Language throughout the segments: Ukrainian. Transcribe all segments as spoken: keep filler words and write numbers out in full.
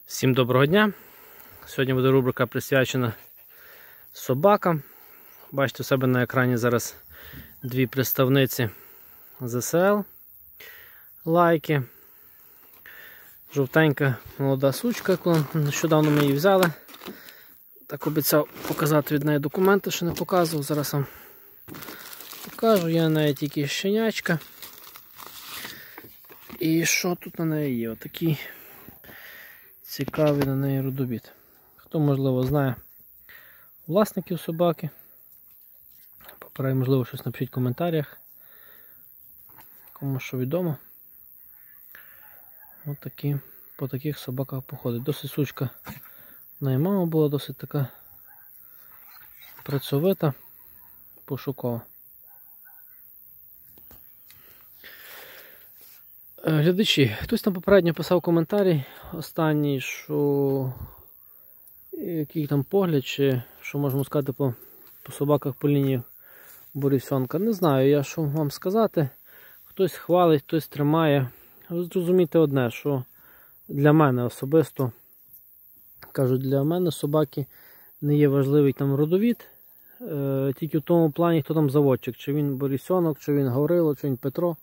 Всім доброго дня! Сьогодні буде рубрика присвячена собакам. Бачите у себе на екрані зараз дві представниці зе ес ел лайки. Жовтенька молода сучка, коли нещодавно ми її взяли. Так обіцяв показати від неї документи, що не показував. Зараз вам покажу. Я на неї тільки щенячка. І що тут на неї є? Отакий цікавий на неї родовід. Хто, можливо, знає власників собаки, попередньо, можливо, щось напишіть в коментарях, кому що відомо. Ось такі, по таких собаках походить. Досить сучка в неї мама була, досить така працьовита, пошукова. Глядачі, хтось там попередньо писав коментарі останній, що який там погляд, чи що можемо сказати по, по собаках по лінії Борисенка. Не знаю я, що вам сказати. Хтось хвалить, хтось тримає. Ви зрозумійте одне, що для мене особисто, кажуть, для мене собаки не є важливий там родовід, е, тільки в тому плані, хто там заводчик, чи він Борисенок, чи він Гаврило, чи він Петро.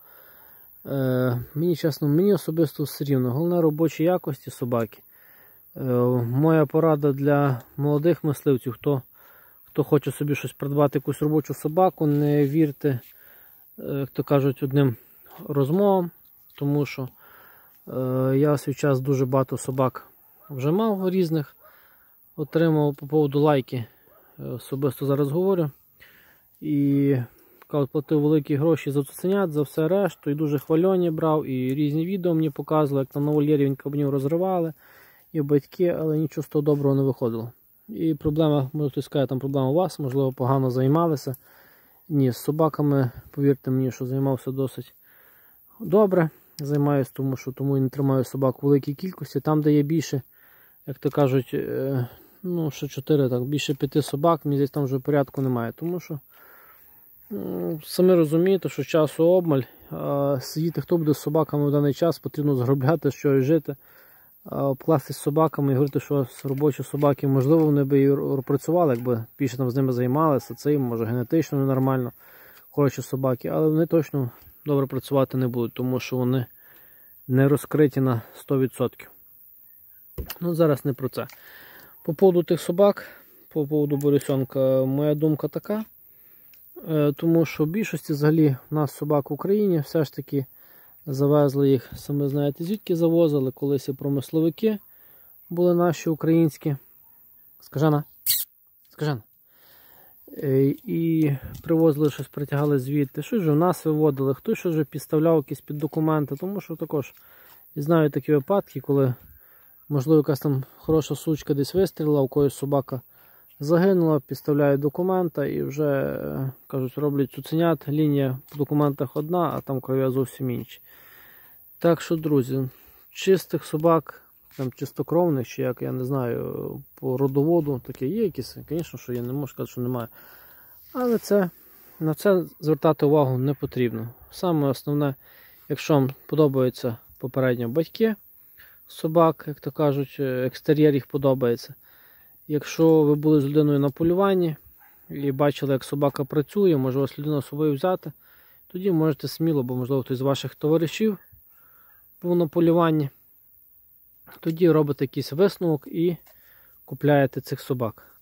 Е, мені чесно, мені особисто все рівно. Головне робочі якості собаки. Е, моя порада для молодих мисливців, хто, хто хоче собі щось придбати, якусь робочу собаку, не вірте, е, як то кажуть, одним розмовам, тому що е, я в свій час дуже багато собак вже мав різних, отримав по поводу лайки, е, особисто зараз говорю, і платив великі гроші за цуценят, за все решту, і дуже хвальоні брав, і різні відео мені показували, як там на вольєрі він кабанів розривали, і батьки, але нічого з того доброго не виходило. І проблема, може хтось сказати, там проблема у вас, можливо, погано займалися. Ні, з собаками, повірте мені, що займався досить добре, займаюся, тому що тому і не тримаю собак у великій кількості. Там, де є більше, як то кажуть, ну, що чотири, так, більше п'яти собак, мені здається, там вже порядку немає, тому що самі розумієте, що часу обмаль, а сидіти хто буде з собаками в даний час, потрібно заробляти, щось жити, а обкластись з собаками і говорити, що робочі собаки, можливо, вони б і працювали, якби більше там з ними займалися, цим, може генетично ненормально, хороші собаки, але вони точно добре працювати не будуть, тому що вони не розкриті на сто відсотків. Ну, зараз не про це. По поводу тих собак, по поводу Борисенка, моя думка така. Тому що в більшості взагалі у нас собак в Україні все ж таки завезли їх, самі знаєте, звідки завозили, колись і промисловики були наші українські. Скажена, скажена. І привозили щось, притягали звідти, щось вже в нас виводили, хтось щось вже підставляв якісь під документи, тому що також знаю такі випадки, коли можливо якась там хороша сучка десь вистрілила, у когось собака загинула, підставляють документи і вже, кажуть, роблять цуценят, лінія по документах одна, а там кров'я зовсім інші. Так що, друзі, чистих собак, там чистокровних, чи як, я не знаю, по родоводу, таке є якісь, звісно, що я не можу сказати, що немає. Але це, на це звертати увагу не потрібно. Саме основне, якщо вам подобаються попередньо батьки собак, як то кажуть, екстер'єр їх подобається. Якщо ви були з людиною на полюванні і бачили, як собака працює, може вас людина з собою взяти, тоді можете сміло, бо можливо хтось з ваших товаришів був на полюванні, тоді робите якийсь висновок і купляєте цих собак.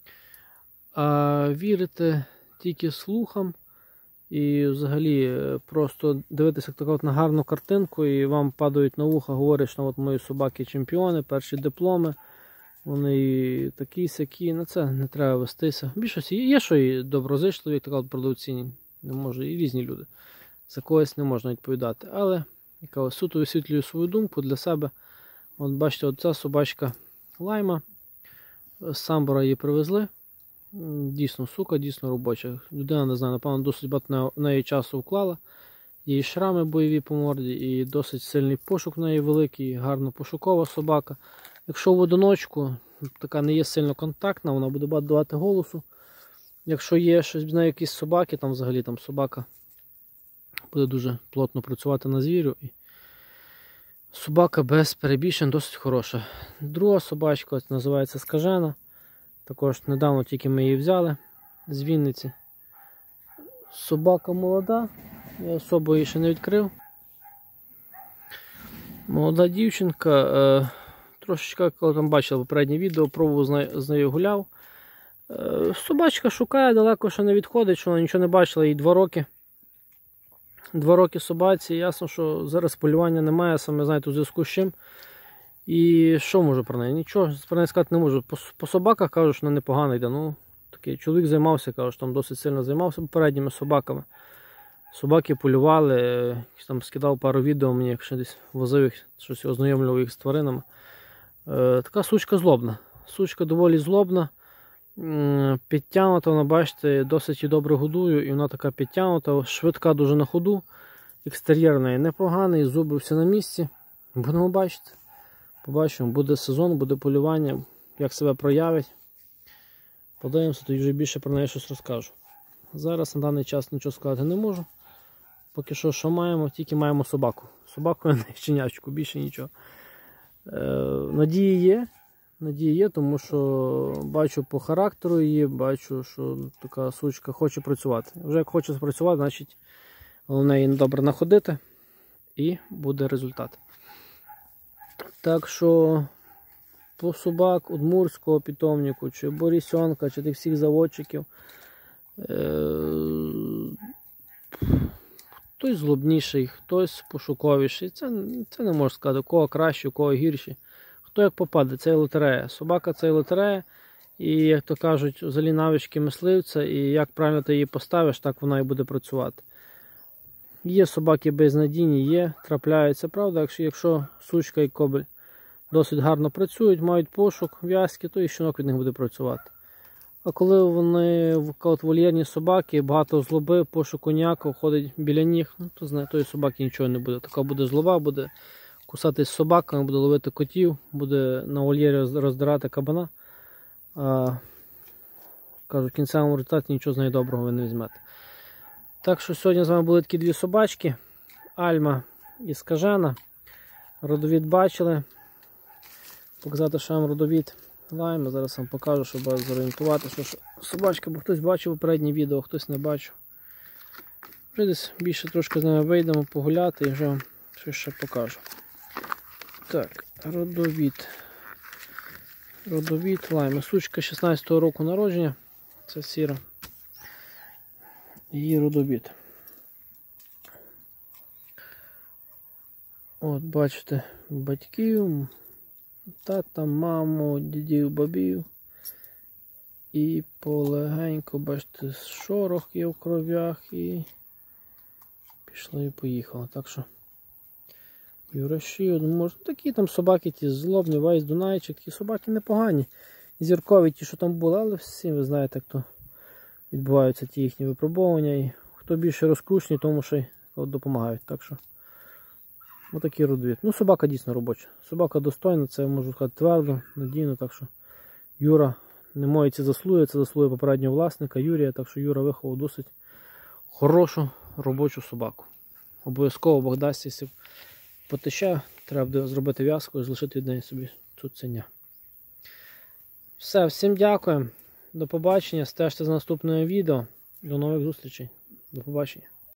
А вірите тільки слухам і взагалі просто дивитися так на гарну картинку і вам падають на вуха, говорять, що от мої собаки чемпіони, перші дипломи, вони такі-сякі, на це не треба вестися. Більшості є, що і доброзичливі, так от продавці, не може, і різні люди. За когось не можна відповідати. Але яка суто висвітлюю свою думку для себе. От бачите, оця собачка Лайма. З Самбора її привезли. Дійсно сука, дійсно робоча. Людина, не знаю, напевно, досить багато на неї часу вклала. Її шрами бойові по морді, і досить сильний пошук в неї великий, гарно пошукова собака. Якщо в одиночку, така не є сильно контактна, вона буде багато давати голосу. Якщо є щось з нею якісь собаки, там взагалі там собака буде дуже плотно працювати на звірю. І Собака без перебільшень досить хороша. Друга собачка називається Скажена. Також недавно тільки ми її взяли з Вінниці. Собака молода, я особо її ще не відкрив. Молода дівчинка, е, трошечки, коли там бачили попереднє відео, пробував з нею, з нею гуляв. Е, собачка шукає, далеко ще не відходить, що вона нічого не бачила, їй два роки. Два роки собаці, ясно, що зараз полювання немає, саме знаєте, у зв'язку з чим. І що можу про неї? Нічого про неї сказати не можу. По, по собаках кажуть, що вона непогано йде. Ну, такий чоловік займався, кажуть, що там досить сильно займався попередніми собаками. Собаки полювали, там скидав пару відео мені, якщо десь возив їх, щось ознайомлював їх з тваринами. Е, така сучка злобна. Сучка доволі злобна. Підтягнута, вона, бачите, досить і добре годую, і вона така підтягнута, швидка дуже на ходу. Екстер'єр в неї непоганий, зуби всі на місці. Будемо бачити. Побачимо, буде сезон, буде полювання, як себе проявить. Подивимося, тоді вже більше про неї щось розкажу. Зараз на даний час нічого сказати не можу. Поки що, що маємо, тільки маємо собаку. Собаку, а не щенячку, більше нічого. Е, надії є. Надії є, тому що бачу по характеру її, бачу, що така сучка хоче працювати. Вже як хоче працювати, значить головне її добре находити і буде результат. Так що по собак удмуртського питомнику, чи борісенка, чи тих всіх заводчиків, е хтось злобніший, хтось пошуковіший. Це, це не можна сказати, у кого краще, у кого гірші. Хто як попаде, це і лотерея. Собака це і лотерея. І, як то кажуть, взагалі навички мисливця, і як правильно ти її поставиш, так вона і буде працювати. Є собаки безнадійні, є, трапляються, правда, якщо, якщо сучка і кобель досить гарно працюють, мають пошук, в'язки, то і щенок від них буде працювати. А коли вони от, вольєрні собаки, багато злоби, пошуку ніякого, ходить біля ніг, ну, то знає, тої собаки нічого не буде. Така буде злоба, буде кусатись з собаками, буде ловити котів, буде на вольєрі роздирати кабана. А, кажу, в кінцевому результаті нічого з неї доброго ви не візьмете. Так що сьогодні з вами були такі дві собачки. Альма і Скажена. Родовід бачили. Показати, що вам родовід лайма. Зараз вам покажу, щоб вас зорієнтувати, що ж собачка, бо хтось бачив попереднє відео, хтось не бачив. Вже десь більше трошки з ними вийдемо погуляти і вже вам щось ще покажу. Так, родовід. Родовід лайма. Сучка шістнадцятого року народження. Це сіра. Її родовід. От, бачите, батьків, тата, маму, дідів, бабів. І полегенько, бачите, шорох є в кров'ях і пішло і поїхало. Так що Юраші, може, такі там собаки, ті злобні, Вайс, Дунайчик, ті собаки непогані. Зіркові ті, що там були, але всі ви знаєте, як то відбуваються ті їхні випробовування. І хто більше розкручений, тому що й допомагають. Так що отакий родовід. Ну, собака дійсно робоча. Собака достойна, це можу сказати твердо, надійно. Так що Юра не мої ці заслуги, це заслуги попереднього власника Юрія. Так що Юра виховав досить хорошу робочу собаку. Обов'язково Бог дасть, якщо потече, треба буде зробити в'язку і залишити від неї собі цуценя. Все, всім дякую. До побачення. Стежте за наступним відео. До нових зустрічей. До побачення.